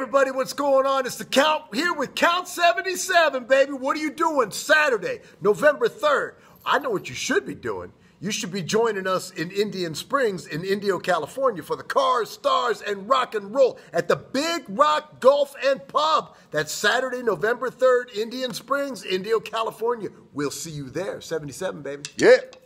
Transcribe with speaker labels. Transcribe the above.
Speaker 1: everybody, what's going on? It's the Count here with Count 77, baby. What are you doing Saturday, November 3rd? I know what you should be doing. You should be joining us in Indian Springs in Indio, California for the Cars, Stars, and Rock and Roll at the Big Rock Golf and Pub. That's Saturday, November 3rd, Indian Springs, Indio, California. We'll see you there. 77, baby.
Speaker 2: Yeah.